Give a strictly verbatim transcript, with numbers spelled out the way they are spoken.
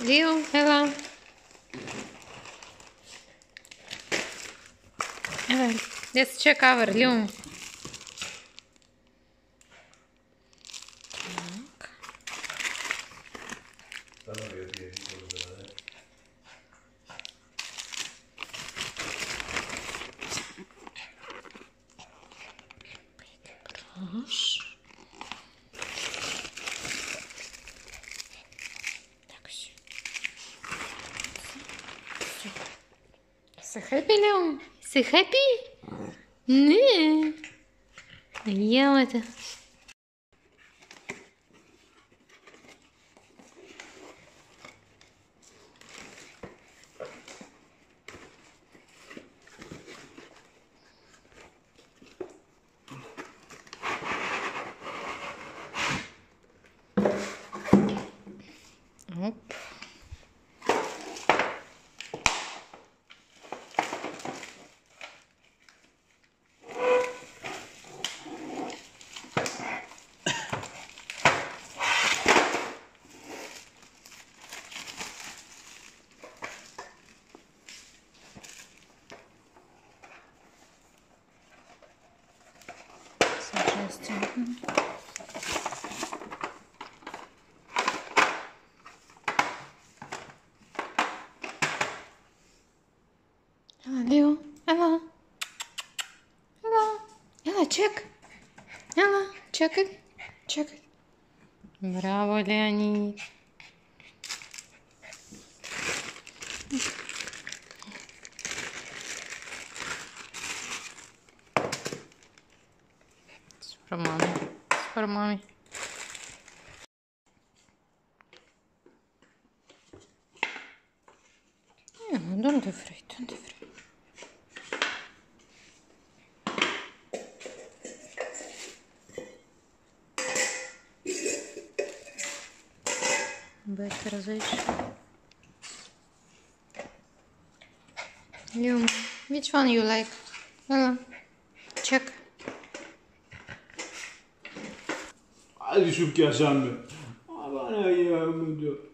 Leo, Ella. Ella, let's check our Leo. Прош. Так, все. Say happy, Leo. Say happy? Не. Ел это. Оп. Justin. Ella, Leo, Ella, Ella, Ella, check, Ella, check it, check it. Браво, Леонид. Супер маме, супер маме. Don't afraid, don't afraid. Better this. You, which one you like? Uh, check. Hadi şu yaşandı. Aman ayağımı diyor.